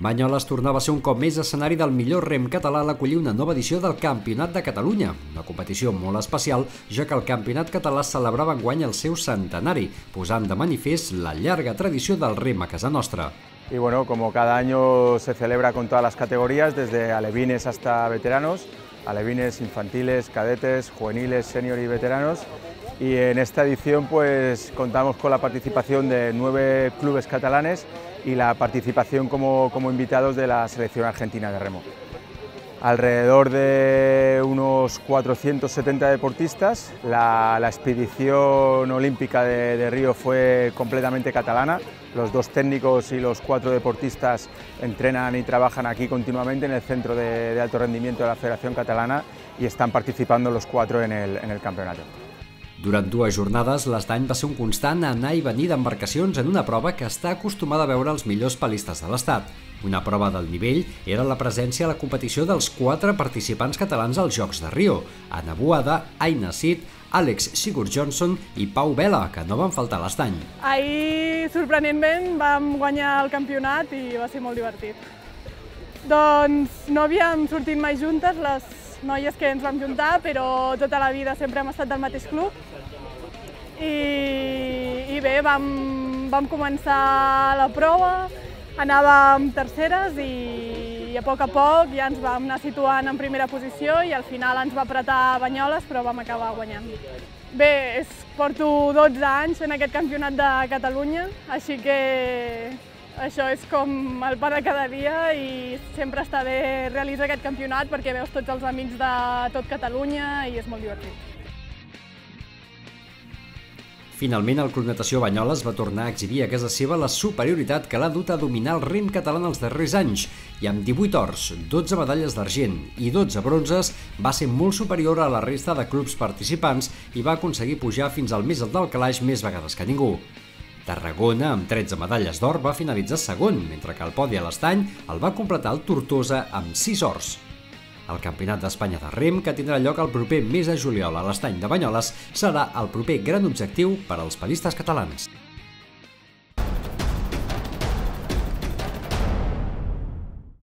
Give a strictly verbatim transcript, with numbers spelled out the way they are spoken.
Banyoles tornava a ser un cop més escenari del millor rem català a l'acollir una nova edició del Campionat de Catalunya, una competició molt especial, ja que el Campionat català celebrava enguany el seu centenari, posant de manifest la llarga tradició del rem a casa nostra. Y bueno, como cada año se celebra con todas las categorías, desde alevines hasta veteranos, alevines, infantiles, cadetes, juveniles, senior y veteranos. Y en esta edición pues contamos con la participación de nueve clubes catalanes y la participación como, como invitados de la selección argentina de remo. Alrededor de unos cuatrocientos setenta deportistas. La, la expedición olímpica de, de Río fue completamente catalana. Los dos técnicos y los cuatro deportistas entrenan y trabajan aquí continuamente en el centro de, de alto rendimiento de la Federación Catalana y están participando los cuatro en el, en el campeonato. Durant dues jornades, l'estany va ser un constant anar i venir d'embarcacions en una prova que està acostumada a veure els millors palistes de l'Estat. Una prova del nivell era la presència a la competició dels quatre participants catalans als Jocs de Rio: Anna Boada, Aina Cid, Àlex Sigurjonsson i Pau Vela, que no van faltar a l'estany. Ahir, sorprenentment, vam guanyar el campionat i va ser molt divertit. Doncs no havíem sortit mai juntes les noies que ens vam juntar, però tota la vida sempre hem estat del mateix club. I, i bé, vam, vam començar la prova, anàvem terceres i, i a poc a poc ja ens vam anar situant en primera posició i al final ens va apretar Banyoles, però vam acabar guanyant. Bé, és, porto dotze anys en aquest campionat de Catalunya, així que això és com el pa de cada dia i sempre està bé realitzar aquest campionat perquè veus tots els amics de tot Catalunya i és molt divertit. Finalment, el Club Natació Banyoles va tornar a exhibir a casa seva la superioritat que l'ha dut a dominar el rem català en els darrers anys i amb divuit ors, dotze medalles d'argent i dotze bronzes va ser molt superior a la resta de clubs participants i va aconseguir pujar fins al més alt del calaix més vegades que ningú. Tarragona, amb tretze medalles d'or, va finalitzar segon, mentre que el podi a l'estany el va completar el Tortosa amb sis ors. El Campionat d'Espanya de rem, que tindrà lloc el proper mes de juliol a l'estany de Banyoles, serà el proper gran objectiu per als palistes catalans.